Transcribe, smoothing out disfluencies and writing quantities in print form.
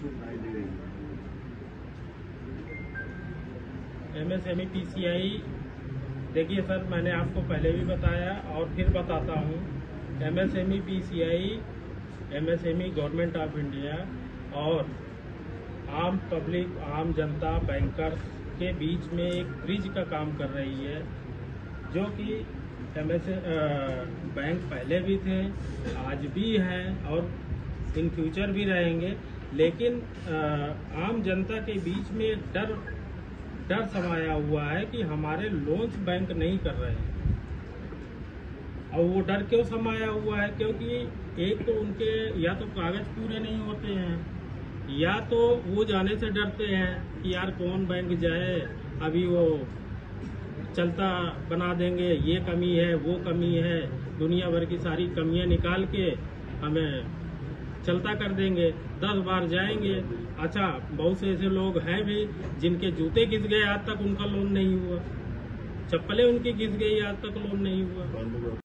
MSME PCI, देखिए sir, मैंने आपको पहले भी बताया और फिर बताता हूँ। MSME PCI MSME government of India और आम पब्लिक, आम जनता, बैंकर्स के बीच में एक ब्रिज का काम कर रही है, जो कि बैंक पहले भी थे, आज भी हैं और इन फ्यूचर भी रहेंगे। लेकिन आम जनता के बीच में एक डर समाया हुआ है कि हमारे लोन्स बैंक नहीं कर रहे हैं। और वो डर क्यों समाया हुआ है? क्योंकि एक तो उनके या तो कागज पूरे नहीं होते हैं, या तो वो जाने से डरते हैं कि यार कौन बैंक जाए, अभी वो चलता बना देंगे, ये कमी है, वो कमी है, दुनिया भर की सारी कमियां निकाल के हमें चलता कर देंगे, 10 बार जाएंगे। अच्छा, बहुत से ऐसे लोग हैं भी जिनके जूते घिस गए, आज तक उनका लोन नहीं हुआ, चप्पलें उनकी घिस गई, आज तक लोन नहीं हुआ।